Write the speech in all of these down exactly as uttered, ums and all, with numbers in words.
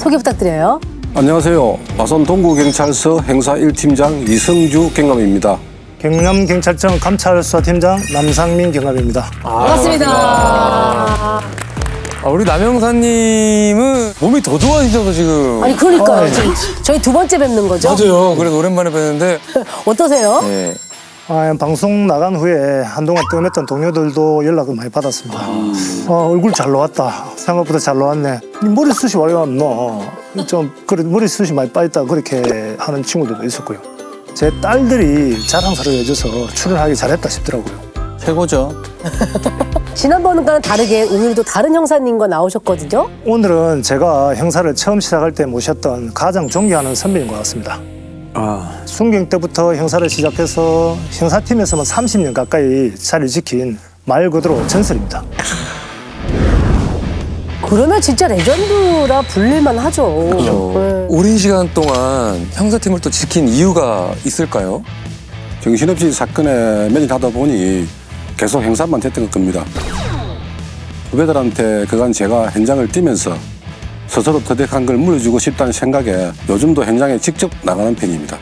소개 부탁드려요. 안녕하세요. 마산 동구경찰서 행사 일 팀장 이성주 경감입니다. 경남경찰청 감찰수사팀장 남상민 경감입니다. 아, 반갑습니다. 아, 우리 남 형사님은 몸이 더 좋아지셔서 지금. 아니 그러니까요. 아, 네. 지금 저희 두 번째 뵙는 거죠? 맞아요. 그래서 오랜만에 뵀는데. 어떠세요? 네. 아, 방송 나간 후에 한동안 뜸했던 동료들도 연락을 많이 받았습니다. 아, 얼굴 잘 나왔다. 생각보다 잘 나왔네. 니 머리숱이 왜 안 나? 좀 그래 머리숱이 많이 빠졌다 그렇게 하는 친구들도 있었고요. 제 딸들이 자랑스러워 해줘서 출연하기 잘했다 싶더라고요. 최고죠. 지난번과는 다르게 오늘도 다른 형사님과 나오셨거든요. 오늘은 제가 형사를 처음 시작할 때 모셨던 가장 존경하는 선배인 것 같습니다. 아. 순경 때부터 형사를 시작해서 형사팀에서만 삼십 년 가까이 자리를 지킨 말 그대로 전설입니다. 그러면 진짜 레전드라 불릴만 하죠. 그렇죠. 네. 오랜 시간 동안 형사팀을 또 지킨 이유가 있을까요? 정신없이 사건에 매진하다 보니 계속 행사만 됐던 겁니다. 후배들한테 그간 제가 현장을 뛰면서 스스로 터득한 걸 물려주고 싶다는 생각에 요즘도 현장에 직접 나가는 편입니다.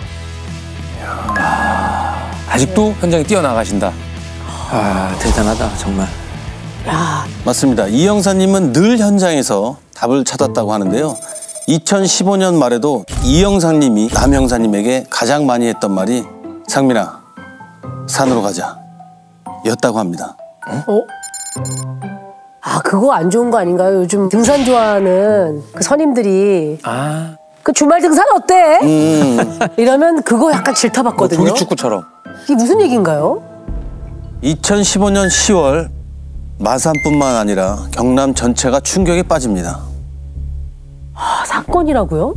아직도 현장에 뛰어나가신다. 아, 대단하다, 정말. 야, 맞습니다. 이 형사님은 늘 현장에서 답을 찾았다고 하는데요. 이천십오 년 말에도 이 형사님이 남 형사님에게 가장 많이 했던 말이 상민아, 산으로 가자 였다고 합니다. 어? 아 그거 안 좋은 거 아닌가요? 요즘 등산 좋아하는 그 선임들이 아. 그 주말 등산 어때? 음, 이러면 그거 약간 질타받거든요. 조기 축구처럼. 이게 무슨 얘기인가요? 이천십오 년 시월 마산뿐만 아니라 경남 전체가 충격에 빠집니다. 아, 사건이라고요?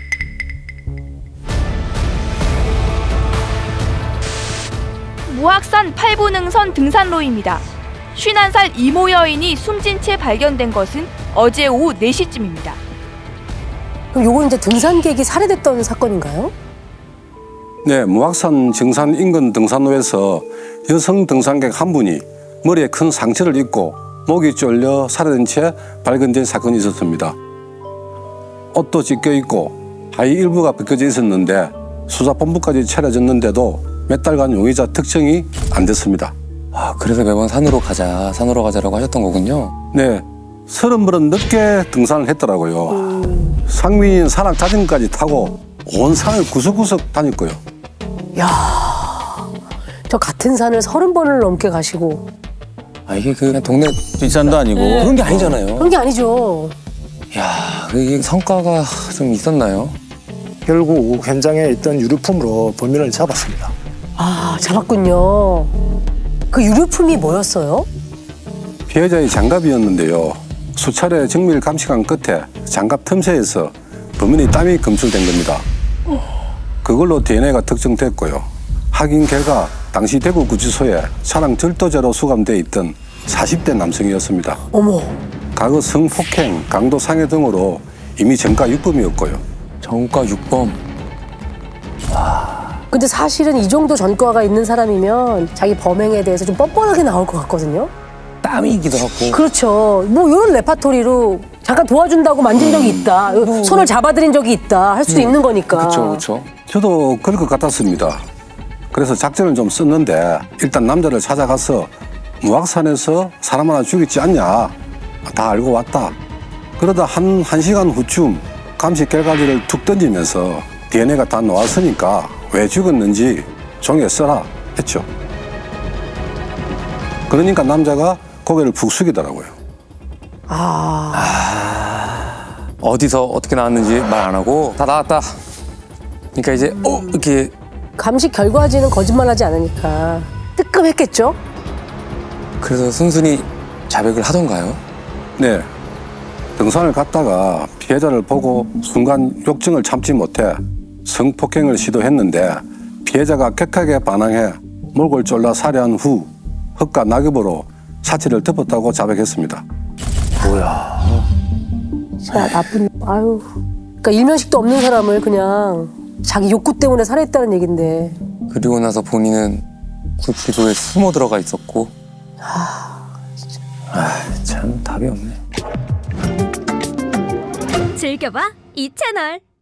무악산 팔부능선 등산로입니다. 쉰한 살 이모 여인이 숨진 채 발견된 것은 어제 오후 네 시쯤입니다. 그럼 요거 이제 등산객이 살해됐던 사건인가요? 네, 무악산 정산 인근 등산로에서 여성 등산객 한 분이 머리에 큰 상처를 입고 목이 졸려 살해된 채 발견된 사건이 있었습니다. 옷도 찢겨 있고 하의 일부가 벗겨져 있었는데 수사본부까지 차려졌는데도 몇 달간 용의자 특정이 안 됐습니다. 아, 그래서 매번 산으로 가자, 산으로 가자라고 하셨던 거군요. 네, 서른 번은 늦게 등산을 했더라고요. 음. 상민이는 산악 자전거까지 타고 온 산을 구석구석 다녔고요. 야, 저 같은 산을 서른 번을 넘게 가시고 아, 이게 그 동네 뒷산도 아니고. 그런 게 아니잖아요. 그런 게 아니죠. 야, 이게 성과가 좀 있었나요? 결국 현장에 있던 유류품으로 범인을 잡았습니다. 아, 잡았군요. 그 유류품이 뭐였어요? 피해자의 장갑이었는데요. 수차례 정밀 감식한 끝에 장갑 틈새에서 범인의 땀이 검출된 겁니다. 그걸로 디엔에이가 특정됐고요. 확인 결과 당시 대구구치소에 차량 절도죄로 수감돼 있던 사십 대 남성이었습니다. 어머. 과거 성폭행, 강도 상해 등으로 이미 전과 유범이었고요. 정가 육범. 근데 사실은 이 정도 전과가 있는 사람이면 자기 범행에 대해서 좀 뻔뻔하게 나올 것 같거든요. 땀이기도 하고. 그렇죠. 뭐 이런 레파토리로 잠깐 도와준다고 만진 적이 있다. 손을 잡아드린 적이 있다. 할 수도 있는 거니까. 그렇죠, 그렇죠. 저도 그럴 것 같았습니다. 그래서 작전을 좀 썼는데 일단 남자를 찾아가서 무악산에서 사람 하나 죽였지 않냐. 다 알고 왔다. 그러다 한, 한 시간 후쯤 감식 결과지를 툭 던지면서 디엔에이가 다 나왔으니까 왜 죽었는지 종이에 써라 했죠. 그러니까 남자가 고개를 푹 숙이더라고요. 아. 아, 어디서 어떻게 나왔는지 말 안 하고 다 나왔다. 그러니까 이제 어 이렇게 감식 결과지는 거짓말하지 않으니까 뜨끔했겠죠? 그래서 순순히 자백을 하던가요? 네. 등산을 갔다가 피해자를 보고 순간 욕정을 참지 못해 성폭행을 시도했는데 피해자가 격하게 반항해 목을 졸라 살해한 후 흙과 낙엽으로 사체를 덮었다고 자백했습니다. 뭐야? 진짜 나쁜. 아유. 그러니까 일면식도 없는 사람을 그냥 자기 욕구 때문에 살해했다는 얘긴데. 그리고 나서 본인은 구치소에 숨어 들어가 있었고. 아, 아, 참 답이 없네. 즐겨봐 이 채널